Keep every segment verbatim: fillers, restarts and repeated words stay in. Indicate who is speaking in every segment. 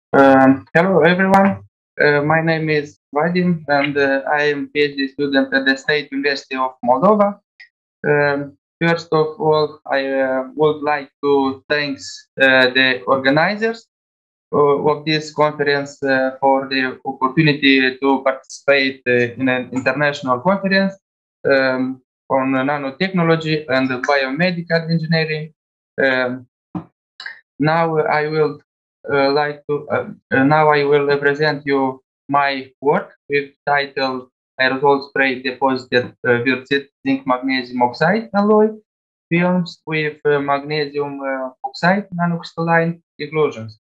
Speaker 1: Um, hello, everyone. Uh, my name is Vadim, and uh, I am PhD student at the State University of Moldova. Um, first of all, I uh, would like to thank uh, the organizers uh, of this conference uh, for the opportunity to participate uh, in an international conference um, on nanotechnology and biomedical engineering. Um, now I will uh, like to uh, uh, now I will present you my work with title Aerosol Spray Deposited uh, Virgin Zinc Magnesium Oxide Alloy Films with uh, Magnesium uh, Oxide Nanocrystalline Inclusions.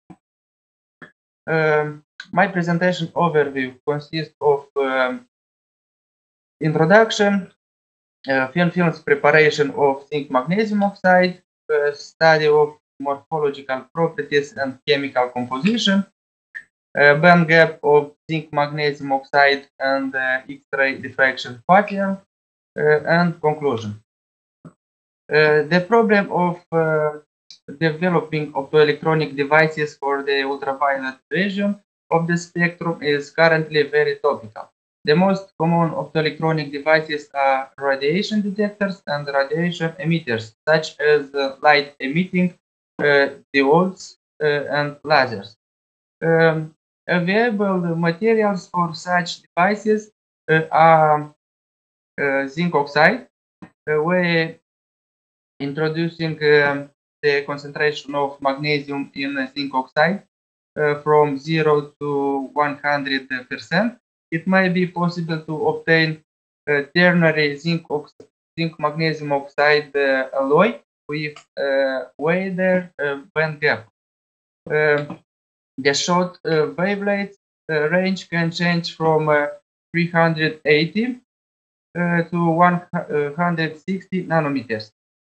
Speaker 1: Um, my presentation overview consists of um, introduction, uh, film films preparation of zinc magnesium oxide, uh, study of morphological properties and chemical composition, uh, band gap of zinc magnesium oxide and uh, X-ray diffraction pattern, uh, and conclusion. Uh, the problem of uh, developing optoelectronic devices for the ultraviolet region of the spectrum is currently very topical. The most common optoelectronic devices are radiation detectors and radiation emitters, such as uh, light emitting uh, diodes uh, and lasers. Um, Available materials for such devices uh, are uh, zinc oxide, uh, where introducing um, the concentration of magnesium in zinc oxide uh, from zero to one hundred percent, it may be possible to obtain uh, ternary zinc, zinc magnesium oxide uh, alloy with uh, wider uh, band gap. Uh, the short uh, wavelength uh, range can change from uh, three hundred eighty uh, to one hundred sixty nanometers.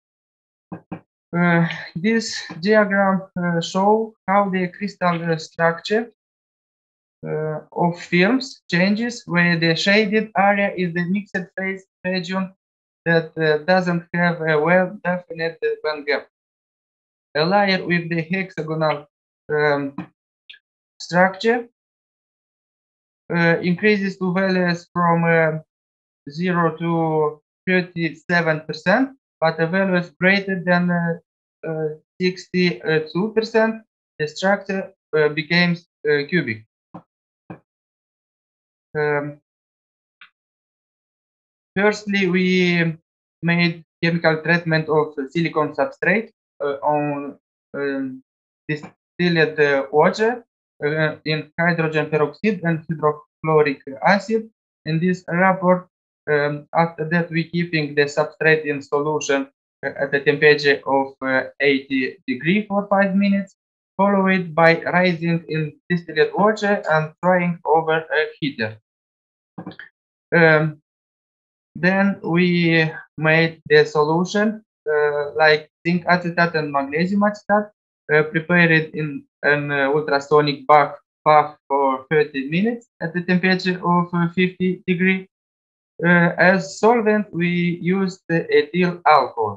Speaker 1: Uh, this diagram uh, shows how the crystal structure uh, of films changes where the shaded area is the mixed phase region that uh, doesn't have a well-defined band gap. A layer with the hexagonal um, structure uh, increases to values from uh, zero to thirty-seven percent, but a value is greater than uh, uh, sixty-two percent, the structure uh, becomes uh, cubic. Um, firstly, we made chemical treatment of silicon substrate uh, on um, distilled uh, water uh, in hydrogen peroxide and hydrochloric acid. In this report, um, after that, we keeping the substrate in solution uh, at a temperature of uh, eighty degree for five minutes, followed by rising in distilled water and trying over a heater. Um, then we made the solution uh, like zinc acetate and magnesium acetate, uh, prepared in an uh, ultrasonic bath, bath for thirty minutes at the temperature of uh, fifty degree. Uh, as solvent, we used the ethyl alcohol.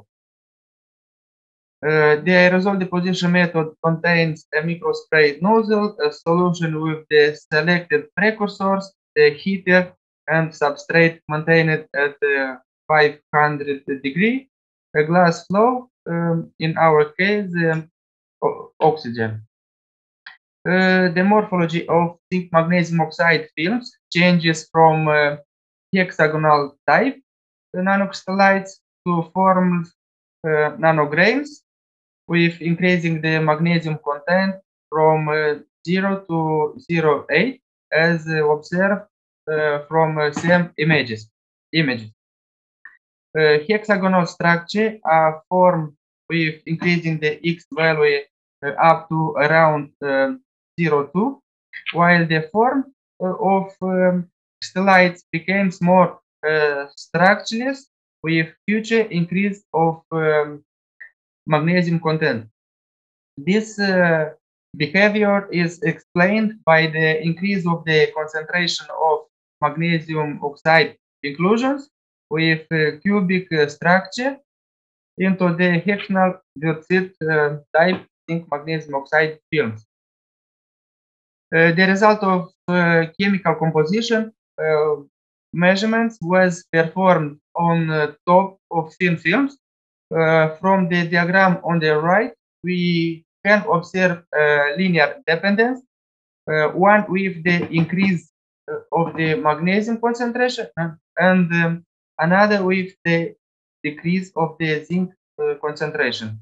Speaker 1: Uh, the aerosol deposition method contains a microspray nozzle, a solution with the selected precursors, the heater, and substrate maintained at uh, five hundred degree, a glass flow, um, in our case, um, oxygen. Uh, the morphology of zinc magnesium oxide films changes from uh, hexagonal type nanocrystallites to formed uh, nanograins, with increasing the magnesium content from uh, zero to zero point eight as uh, observed uh, from uh, same images. images. Uh, hexagonal structure are formed with increasing the X value uh, up to around um, zero point two, while the form uh, of um, crystallites becomes more uh, structureless with future increase of um, magnesium content. This uh, behavior is explained by the increase of the concentration of magnesium oxide inclusions with uh, cubic uh, structure into the hexagonal Wirtz uh, type zinc magnesium oxide films. Uh, the result of uh, chemical composition uh, measurements was performed on uh, top of thin films. Uh, from the diagram on the right, we can observe uh, linear dependence, uh, one with the increase uh, of the magnesium concentration and um, another with the decrease of the zinc uh, concentration.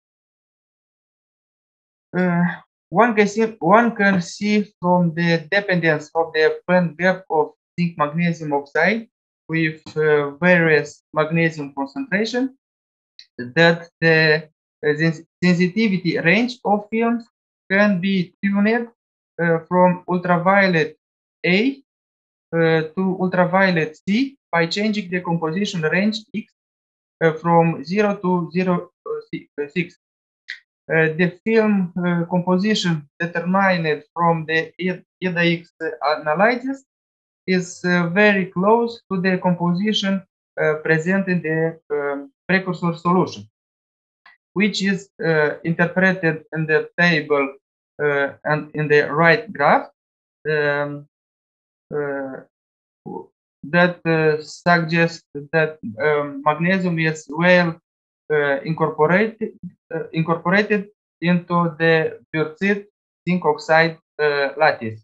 Speaker 1: Uh, one can see one can see from the dependence of the band gap of zinc magnesium oxide with uh, various magnesium concentration that the uh, sensitivity range of films can be tuned uh, from ultraviolet A uh, to ultraviolet C by changing the composition range X uh, from zero to zero point six. Uh, the film uh, composition determined from the E D X analysis is uh, very close to the composition uh, present in the um, precursor solution, which is uh, interpreted in the table uh, and in the right graph. Um, uh, that uh, suggests that um, magnesium is well uh, incorporated uh, incorporated into the Wurtzit zinc oxide uh, lattice.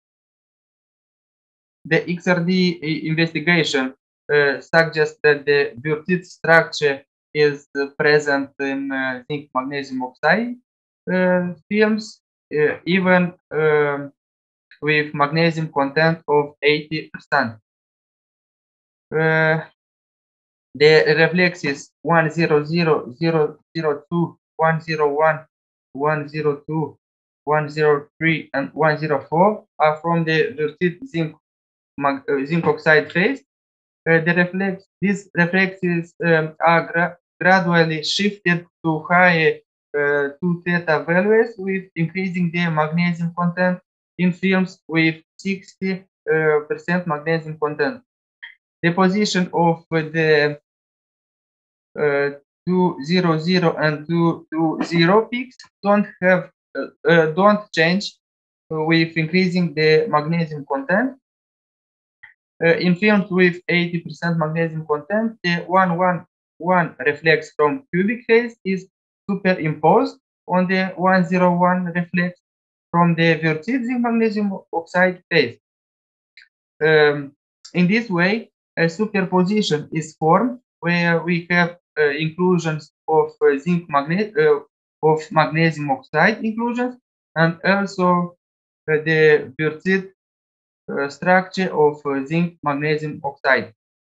Speaker 1: The X R D investigation uh, suggests that the Wurtzit structure is uh, present in uh, zinc magnesium oxide uh, films, uh, even um, with magnesium content of eighty percent. Uh, the reflexes one zero zero zero zero two, one zero one, one zero two, one zero three, and one zero four are from the Wurtzit zinc, uh, zinc oxide phase. Uh, the reflex, these reflexes um, are gra gradually shifted to higher uh, two theta values with increasing the magnesium content in films with sixty percent uh, magnesium content. The position of the uh, two zero zero and two two zero peaks don't have uh, uh, don't change with increasing the magnesium content. Uh, in films with eighty percent magnesium content, the one one one reflex from cubic phase is superimposed on the one zero one reflex from the Wurtzit zinc magnesium oxide phase. Um, in this way, a superposition is formed where we have uh, inclusions of uh, zinc magne uh, of magnesium oxide inclusions and also uh, the Wurtzit uh, structure of uh, zinc magnesium oxide.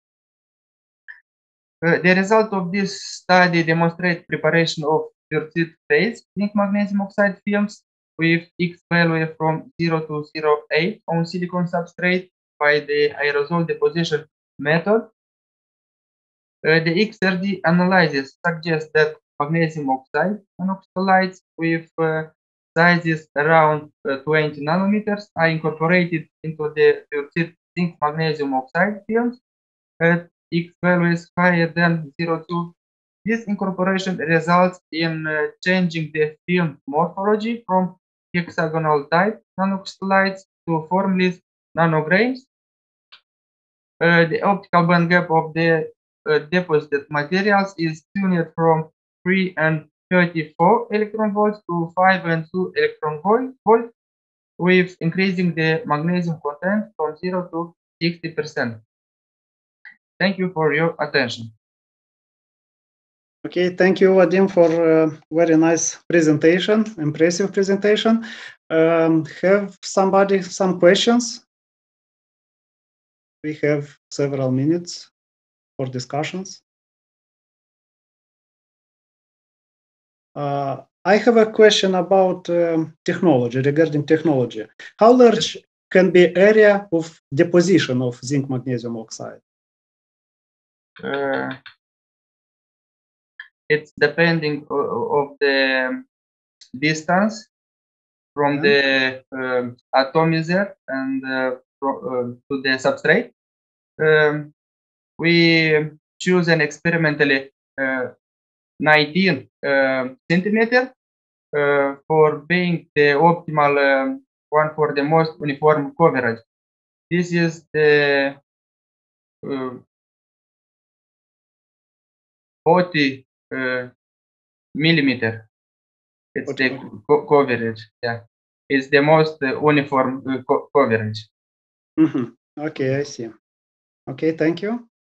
Speaker 1: Uh, the result of this study demonstrates preparation of Wurtzit phase zinc magnesium oxide films with X value from zero to zero point eight on silicon substrate by the aerosol deposition method. Uh, the X R D analysis suggests that magnesium oxide nanoxylides with uh, sizes around uh, twenty nanometers are incorporated into the Wurtzit zinc magnesium oxide films at X values higher than zero point two. This incorporation results in uh, changing the film morphology from hexagonal type nanoxylides to formless nanograins. Uh, the optical band gap of the uh, deposited materials is tuned from three and thirty-four electron volts to five and two electron volt, with increasing the magnesium content from zero to sixty percent. Thank you for your attention.
Speaker 2: Okay, thank you, Vadim, for a very nice presentation, impressive presentation. Um, have somebody some questions? We have several minutes for discussions. Uh, I have a question about um, technology, regarding technology. How large can be area of deposition of zinc magnesium oxide?
Speaker 1: Uh, it's depending of the distance from yeah. the um, atomizer and uh, pro, uh, to the substrate. Um, we choose an experimentally uh, nineteen uh, centimeter uh, for being the optimal um, one for the most uniform coverage. This is the uh, forty uh, millimeter. It's the co coverage. Yeah, it's the most uh, uniform uh, co coverage.
Speaker 2: Mm-hmm. Okay, I see. Okay, thank you.